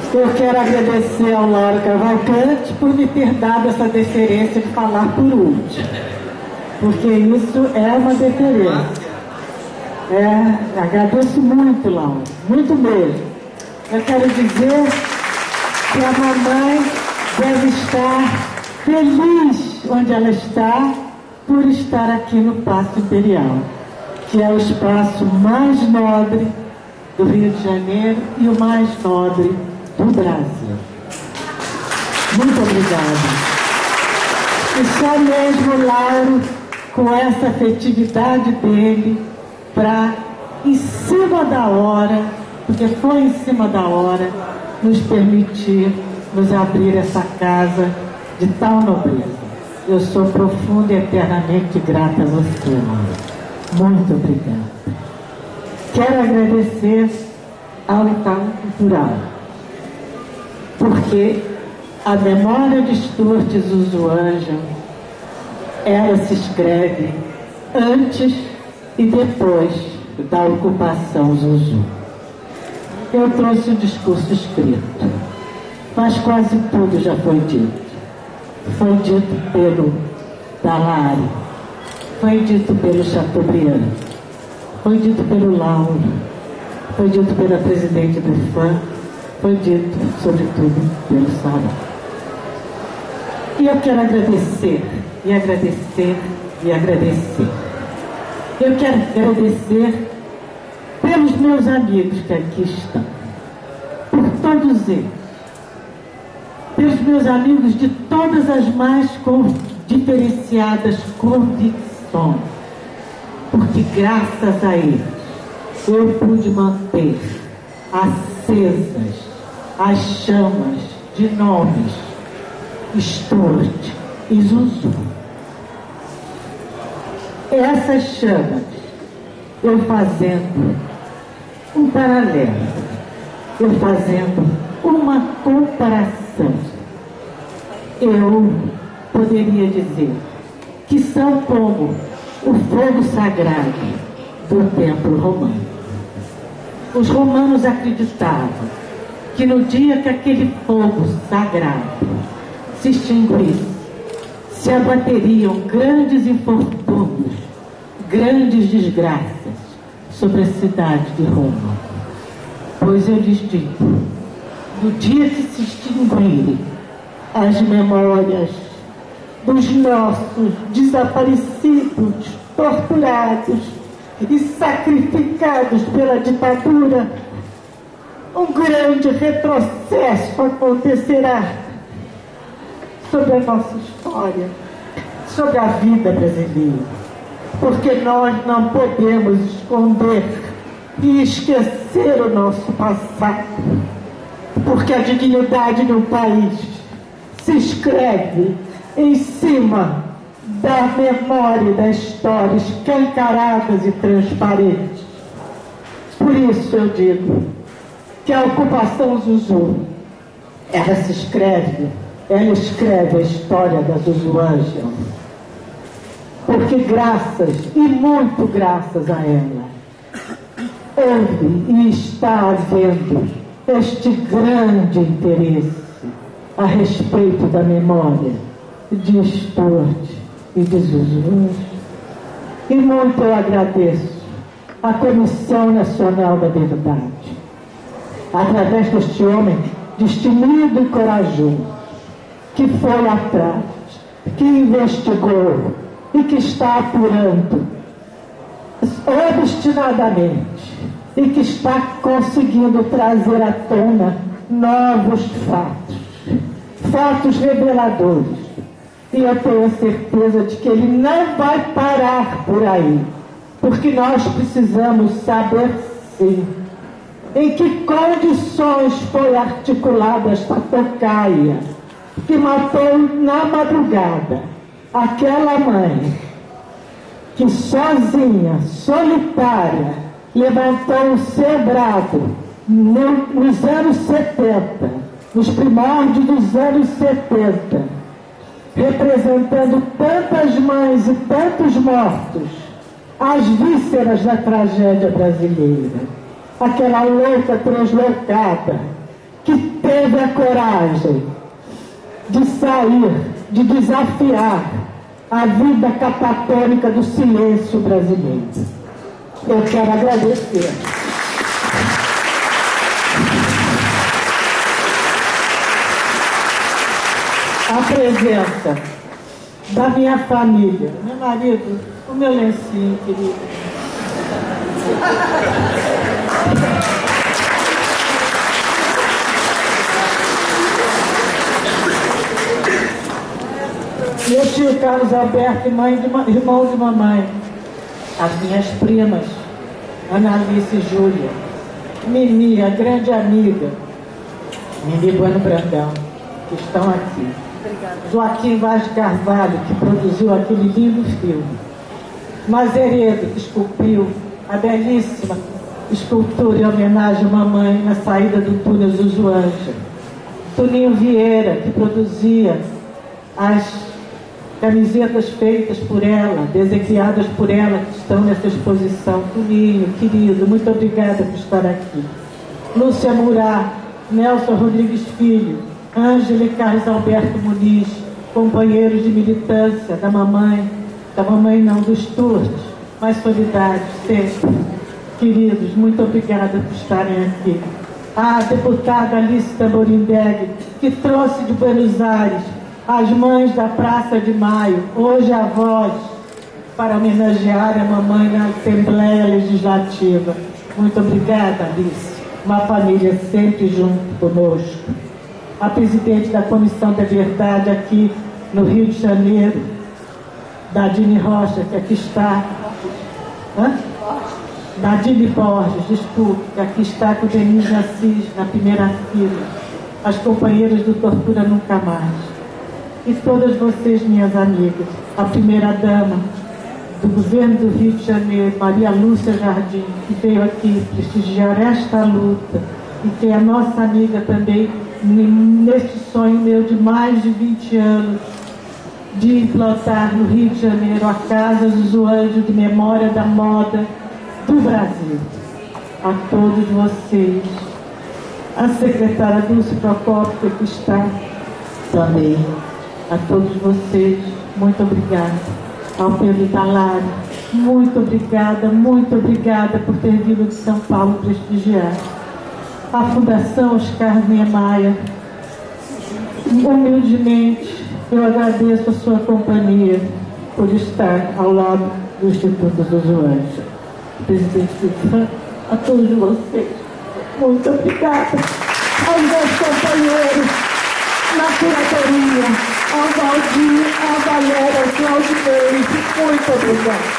Eu quero agradecer ao Lauro Cavalcante por me ter dado essa deferência de falar por último, porque isso é uma deferência. Agradeço muito, Lauro, muito mesmo. Eu quero dizer que a mamãe deve estar feliz onde ela está por estar aqui no Paço Imperial, que é o espaço mais nobre do Rio de Janeiro e o mais nobre do Brasil. Muito obrigada. E só mesmo o Lauro, com essa afetividade dele, para, em cima da hora, porque foi em cima da hora, nos permitir nos abrir essa casa de tal nobreza. Eu sou profunda e eternamente grata a você, Lauro. Muito obrigada. Quero agradecer ao Itaú Cultural, porque a memória de Stuart Zuzuangel, ela se escreve antes e depois da ocupação Zuzu. Eu trouxe o discurso escrito, mas quase tudo já foi dito. Foi dito pelo Dalari, foi dito pelo Chateaubriand, foi dito pelo Lauro, foi dito pela presidente do IFAM, foi dito, sobretudo, pelo Sarau. E eu quero agradecer, e agradecer, e agradecer. Eu quero agradecer pelos meus amigos que aqui estão, por todos eles, pelos meus amigos de todas as mais diferenciadas convicções, porque graças a eles eu pude manter acesas as chamas de nomes Stuart e Zuzu. Essas chamas, eu fazendo um paralelo, eu fazendo uma comparação, eu poderia dizer que são como o fogo sagrado do templo romano. Os romanos acreditavam que no dia que aquele fogo sagrado se extinguisse, se abateriam grandes infortúnios, grandes desgraças sobre a cidade de Roma. Pois eu lhes digo, no dia que se extinguirem as memórias dos nossos desaparecidos, torturados e sacrificados pela ditadura, um grande retrocesso acontecerá sobre a nossa história, sobre a vida brasileira, porque nós não podemos esconder e esquecer o nosso passado, porque a dignidade de um país se escreve em cima da memória e da história escancaradas e transparentes. Por isso eu digo que a ocupação Zuzu, ela escreve a história da Zuzuangel, porque graças, e muito graças a ela, houve e está havendo este grande interesse a respeito da memória de Stuart e de Zuzu. E muito eu agradeço à Comissão Nacional da Verdade, através deste homem destemido e corajoso, que foi atrás, que investigou e que está apurando obstinadamente e que está conseguindo trazer à tona novos fatos reveladores. E eu tenho certeza de que ele não vai parar por aí, porque nós precisamos saber, sim, em que condições foi articulada esta tocaia que matou na madrugada aquela mãe que sozinha, solitária, levantou o seu brado nos anos 70, nos primórdios dos anos 70, representando tantas mães e tantos mortos, as vísceras da tragédia brasileira. Aquela louca translocada que teve a coragem de sair, de desafiar a vida catatônica do silêncio brasileiro. Eu quero agradecer a presença da minha família, meu marido, o meu lencinho, querido. Meu tio Carlos Alberto e irmão de mamãe, as minhas primas, Analice e Júlia, Mimi, a grande amiga, Mimi Bueno Brandão, que estão aqui. Obrigada. Joaquim Vaz de Carvalho, que produziu aquele lindo filme. Mazeredo, que esculpiu a belíssima escultura em homenagem à mamãe na saída do túnel Zuzuanja. Toninho Vieira, que produzia as camisetas feitas por ela, desenhadas por ela, que estão nessa exposição. Toninho, querido, muito obrigada por estar aqui. Lúcia Murá, Nelson Rodrigues Filho, Ângela e Carlos Alberto Muniz, companheiros de militância da mamãe não, dos turnos, mas solidários sempre. Queridos, muito obrigada por estarem aqui. A deputada Alice Tamborindeg, que trouxe de Buenos Aires as mães da Praça de Maio, hoje avós, para homenagear a mamãe na Assembleia Legislativa. Muito obrigada, Alice. Uma família sempre junto conosco. A presidente da Comissão da Verdade aqui no Rio de Janeiro, Nadine Rocha, que aqui está. Nadine Borges, desculpe, que aqui está com Denise Assis na primeira fila. As companheiras do Tortura Nunca Mais. E todas vocês, minhas amigas, a primeira-dama do governo do Rio de Janeiro, Maria Lúcia Jardim, que veio aqui prestigiar esta luta e que é nossa amiga também neste sonho meu de mais de 20 anos de implantar no Rio de Janeiro a Casa Zuzuanja de Memória da Moda do Brasil. A todos vocês, a secretária Dulce Procópio, que aqui está também. A todos vocês, muito obrigada. Ao Pedro Talari, muito obrigada por ter vindo de São Paulo prestigiar. A Fundação Oscar Niemeyer, humildemente, eu agradeço a sua companhia por estar ao lado do Instituto Zuzuanja. Presidente Silvio, a todos vocês, muito obrigada. Aos meus companheiros na curatoria, ao Valdir, à Valéria, ao Claudinei, muito obrigada.